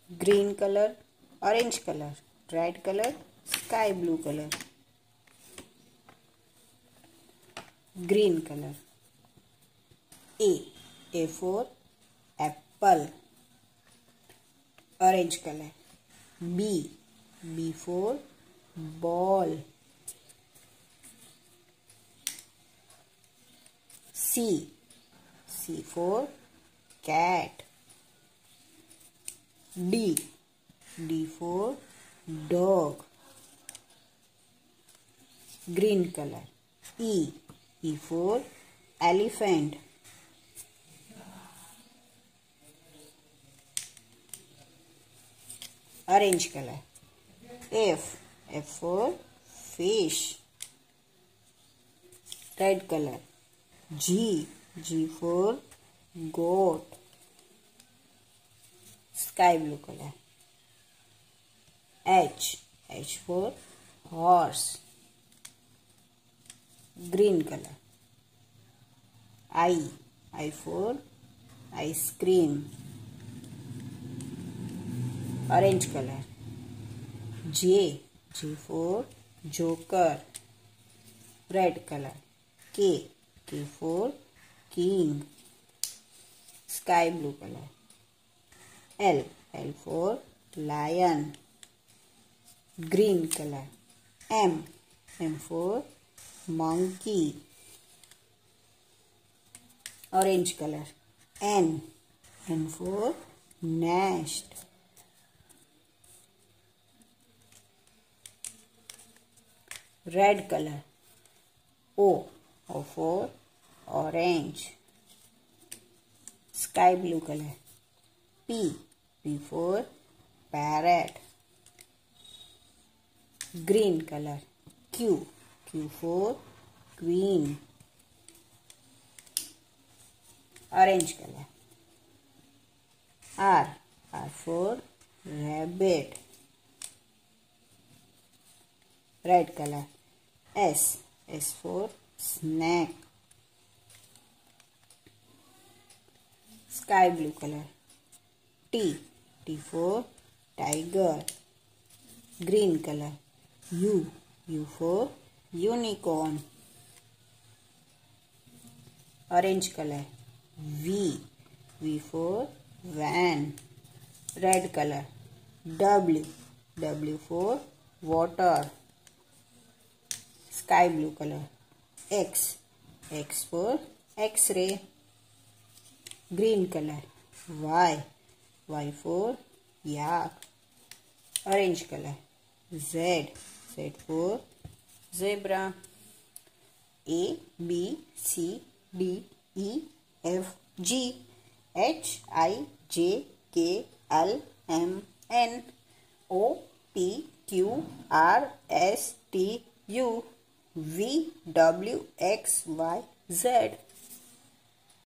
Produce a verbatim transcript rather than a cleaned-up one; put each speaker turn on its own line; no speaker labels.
green color, orange color, red color, sky blue color, green color. A. A for apple, orange color. B. B for ball. C. C for cat. D. D for dog, green color. E. E for elephant. Orange color. F. F for fish, red color. G. G for goat, sky blue color. H. H for horse, green color. I. I for ice cream, orange color. J. J for joker, red color. K. K for king, sky blue color. L. L for lion, green color. M. M for monkey, orange color. N. N for nest, red color. O. O for orange, sky blue color. P. P for parrot, green color. Q. Q for queen, orange color. R. R for rabbit, red color. S. S for snake, sky blue color. T. T for tiger, green color. U. U for unicorn, orange color. V. V for van, red color. W. W for water, sky blue color. X. X for X-ray, green color. Y. Y for yak, orange color. Z. Z for zebra. A, B, C, D, E, F, G, H, I, J, K, L, M, N, O, P, Q, R, S, T, U, V, W, X, Y, Z.